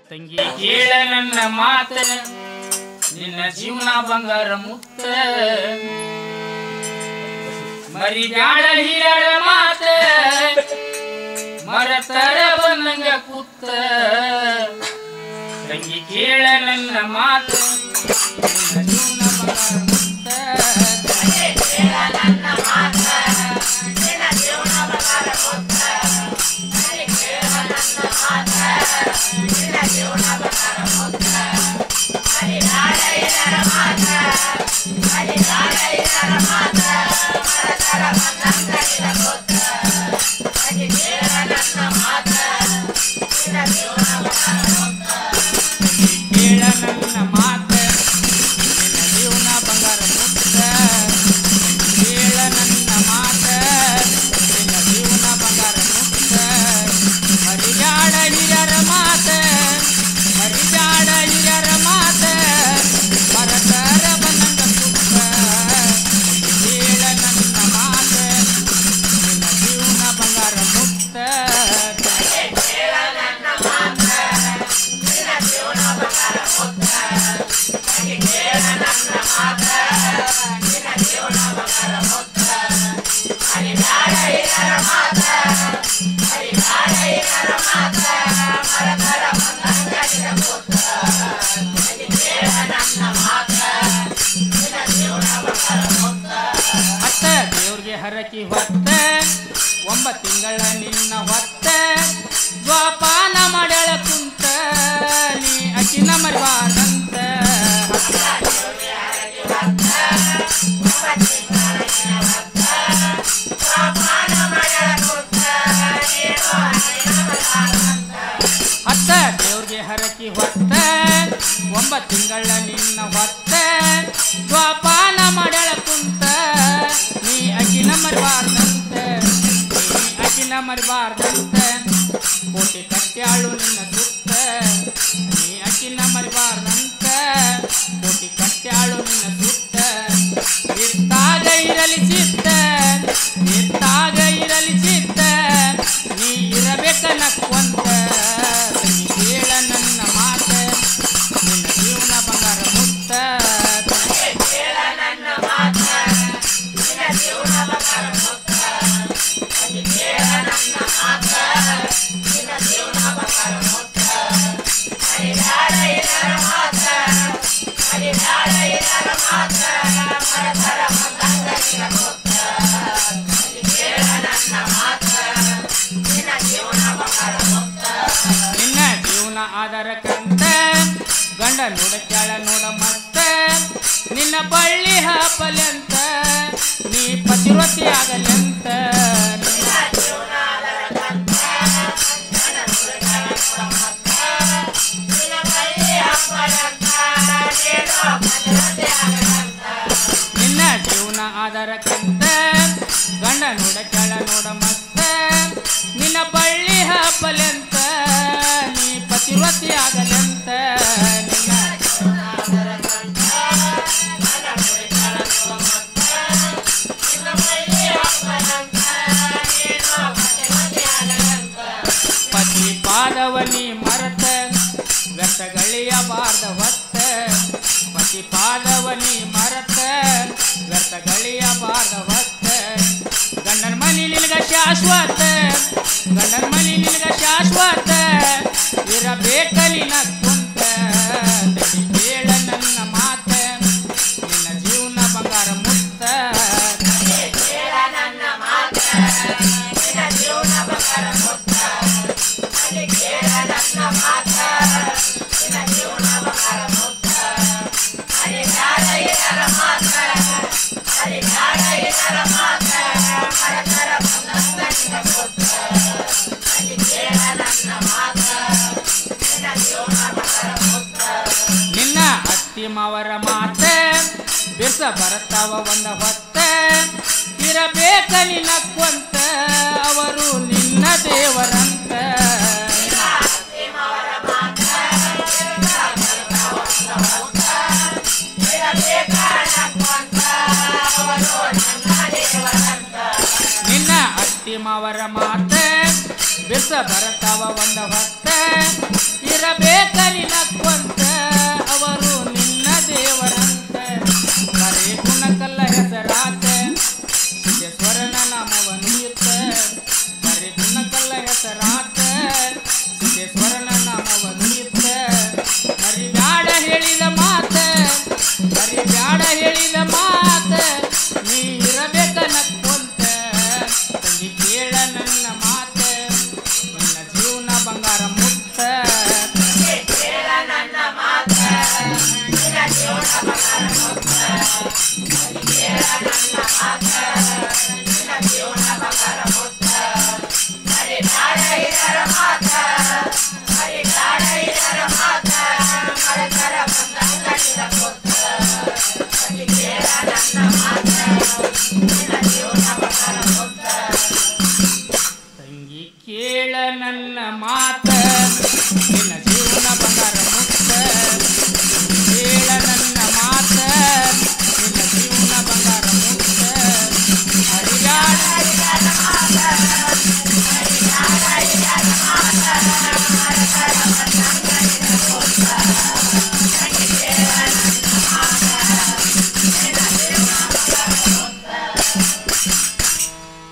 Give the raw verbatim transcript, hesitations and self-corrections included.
ತಂಗಿ ಕೇಳ ನನ್ನ ಮಾತ ನಿನ್ನ ಜೀವನ ಬಂಗಾರ ಮುತ್ತ ಮರಿ ಬ್ಯಾಡ ಹಿರಿಯರ ಮಾತ ಮರತರ ಬಂದಂಗ ಕೂತ ತಂಗಿ ಕೇಳ ನನ್ನ ಮಾತ ನಿನ್ನ ಜೀವನ ಬಂಗಾರ ಮುತ್ತ ಕೇಳ ನನ್ನ ಮಾತ ನಿನ್ನ ಜೀವನ ಬಂಗಾರ ಮುತ್ತ ಕೇಳ ನನ್ನ ಮಾತ ನಿನ್ನ ಜೀವನ ಬಂಗಾರ ಮುತ್ತ ಹರಿದಾರ ಇದರ ಮಾತ ಹರಿದಾರ ಇದರ ಮಾತ ಮರತರ ಬಂದಂಗ ಕೂತ ತಂಗಿ ಕೇಳ ನನ್ನ ಮಾತ ನಿನ್ನ ಜೀವನ ಬಂಗಾರ ಮುತ್ತ ಕೇಳ ನನ್ನ ಮಾತ ನಿನ್ನ ಜೀವನ ಬಂಗಾರ ಮುತ್ತ ಕೇಳ ನನ್ನ ಮಾತ ನಿನ್ನ ಜೀವನ ಬಂಗಾರ ಮುತ್ತ ಹರಿದಾಡ ಹಿರಿಯರ ಮಾತ ಹರಿದಾಡ ಹಿರಿಯರ ಮಾತ ಮರತರ ಬಂದಂಗ ಕೂತ ಕೇಳ ನನ್ನ ಮಾತ ನಿನ್ನ ಜೀವನ ಬಂಗಾರ ಮುತ್ತ ಕೇಳ ನನ್ನ ಮಾತ ನಿನ್ನ ಜೀವನ ಬಂಗಾರ ಮುತ್ತ ಕೇಳ ನನ್ನ ಮಾತ ನಿನ್ನ ಜೀವನ ಬಂಗಾರ ಮುತ್ತ ಹರಿದಾಡ ಹಿರಿಯರ ಮಾತ ಹರಿದಾಡ ಹಿರಿಯರ ಮಾತ ಮರತರ ಬಂದಂಗ ಕೂತ ಕೇಳ ನನ್ನ ಮಾತ ನಿನ್ನ ಜೀವನ ಬಂಗಾರ ಮುತ್ತ ಅತ್ತ ದೇವ್ರಿಗೆ ಹರಕಿ ಹೊತ್ತ ಒಂಬತ್ತು ತಿಂಗಳ ನಿನ್ನ ಹೊತ್ತ ಜ್ವಾಪಾನ ಮಾಡ್ಯಾಳ ಕುಂತ ನೀ ಅಕ್ಕಿನ ಮರಿಬಾರ್ದಂತ ಅತ್ತ ದೇವ್ರಿಗೆ ಹರಕಿ ಹೊತ್ತ ಒಂಬತ್ತು ತಿಂಗಳ ನಿನ್ನ ಹೊತ್ತ ಜ್ವಾಪಾನ ಮಾಡ್ಯಾಳ ಕುಂತ ನೀ ಅಕ್ಕಿನ ಮರಿಬಾರ್ದಂತ ನೀ ಅಕ್ಕಿನ ಮರಿಬಾರ್ದಂತ ಕೋಟಿ ಕಟ್ಟ್ಯಾಳು ನಿನ್ನ ಸುತ್ತ ನೀ ಅಕ್ಕಿನ ಮರಿಬಾರ್ದಂತ ಕೋಟಿ ಕಟ್ಟ್ಯಾಳು ನಿನ್ನ ಸುತ್ತ ಇರ್ತಾಗ ಇರಲಿ ಚಿತ್ತ ಇರ್ತಾಗ ಇರಲಿ ಚಿತ್ತ ನೀ ಇರಬೇಕ ನಕ್ಕೊಂತ ನೀ ಕೇಳ ನನ್ನ ಮಾತ ನಿನ್ನ ಜೀವನ ಬಂಗಾರ ಮುತ್ತ ಕೇಳ ನನ್ನ ಮಾತ ನಿನ್ನ ಜೀವನ ಬಂಗಾರ ಮುತ್ತ ಕೇಳ ನನ್ನ ಮಾತ ನಿನ್ನ ಜೀವನ ಬಂಗಾರ ಮುತ್ತ ಹರಿದಾಡ ಹಿರಿಯರ ಮಾತ ಹರಿದಾಡ ಹಿರಿಯರ ಮಾತ ಮರತರ ಬಂದಂಗ ಕೂತ ಕೇಳ ನನ್ನ ಮಾತ ನಿನ್ನ ಜೀವನ ಬಂಗಾರ ಮುತ್ತ ನಿನ್ನ ಜೀವನ ಆಧಾರಕ್ಕಂತ ಗಂಡ ನೋಡಕ್ಯಾಳ ನೋಡ ಮತ್ತ ನಿನ್ನ ಬಳ್ಳಿ ಹಾಪಲೆಂತ ನೀ ಪತಿವ್ರತಿ ಆಗಲೆಂತ ನಿನ್ನ ಜೀವನ ಆಧಾರಕ್ಕಂತ ಗಂಡ ನೋಡಕ್ಯಾಳ ನೋಡ ಮತ್ತ ನಿನ್ನ ಬಳ್ಳಿ ಹಾಪಲೆಂತ ನೀನು ಪತಿವ್ರತಿ ಆಗಲೆಂತ ನಿನ್ನ ಜೀವನ ಆಧಾರಕ್ಕಂತ ಗಂಡ ನೋಡಕ್ಯಾಳ ನೋಡ ಮತ್ತ ನಿನ್ನ ಬಳ್ಳಿ ಹಾಪಲೆಂತ ನೀ ಪತಿವ್ರತಿ ಆಗಲೆಂತ ನಿನ್ನ ಪತಿ ಪಾದವನಿ ಮರತ ವ್ಯರ್ಥಗಳಿಯಬಾರ್ದ ಹೊತ್ತ ಪತಿ ಪಾದವನಿ ಮರತ ವ್ಯರ್ಥಗಳಿಯಬಾರ್ದ ಹೊತ್ತ ಗಂಡನ ಮನಿ ನಿನಗ ಶಾಶ್ವತ ಗಂಡನ ಮನಿ ನಿನಗ ಶಾಶ್ವತ ಇರಬೇಕಲಿ ನಕ್ಕೊಂತ ತಡಿ ಕೇಳ ನನ್ನ ಮಾತ ನಿನ್ನ ಜೀವನ ಬಂಗಾರ ಮುತ್ತ ಕೇಳ ನನ್ನ ಮಾತ ನಿನ್ನ ಜೀವನ ಬಂಗಾರ ಮುತ್ತ ಕೇಳ ನನ್ನ ಮಾತ ನಿನ್ನ ಜೀವನ ಬಂಗಾರ ಮುತ್ತ ಹರಿದಾಡ ಹಿರಿಯರ ಮಾತ ಹರಿದಾಡ ಹಿರಿಯರ ಮಾತ ಮರತರ ಬಂದಂಗ ಕೂತ ಕೇಳ ನನ್ನ ಮಾತ ನಿನ್ನ ಜೀವನ ಬಂಗಾರ ಮುತ್ತ ನಿನ್ನ ಅತ್ತಿ ಮಾವರ ಮಾತ ಬಿಸ ಬರ್ತಾವ ಒಂದ ಹೊತ್ತ ಇರಬೇಕ ನಿನ್ನಕ್ಕೊಂತ ಅವರು ನಿನ್ನ ದೇವರಂತ ನಿನ್ನ ಅತ್ತಿ ಮಾವರ ಮಾತ ಬಿಸ ಬರ್ತಾವ ಒಂದ ಹೊತ್ತ ಇರಬೇಕ ಇರಬೇಕನಿ ನಕ್ಕೊಂತ ಅವರು ನಿನ್ನ ದೇವರಂತ ಬರೇ ಗುಣಕಲ್ಲ ಹೆಸರಾತ ಸಿದ್ದೇಶ್ವರನ ನಾಮವನ್ನು ಇತ್ತ ಬರೇ ಗುಣಕಲ್ಲ ಹೆಸರಾತ ಸಿದ್ದೇಶ್ವರನ ನಾಮವನ್ನು ಇತ್ತ ಹರಿ ಬ್ಯಾಡ ಹೇಳಿದ ಮಾತ ಹರಿ ಬ್ಯಾಡ ಹೇಳಿದ ಮಾತ ನೀ ಇರಬೇಕ ನಕ್ಕೊಂತ ತಂಗಿ ಕೇಳ ನನ್ನ ಮಾತ ನಿನ್ನ ಜೀವನ ಬಂಗಾರ ಮುತ್ತ ಕೇಳ ನನ್ನ ಮಾತ ನಿನ್ನ ಜೀವನ ಬಂಗಾರ ಮುತ್ತ ಕೇಳ ನನ್ನ ಮಾತ ನಿನ್ನ ಜೀವನ ಬಂಗಾರ ಮುತ್ತ ಹರಿ ಬ್ಯಾಡ ಇದರ ಮಾತ ಹರಿ ಬ್ಯಾಡ ಇದರ ಮಾತ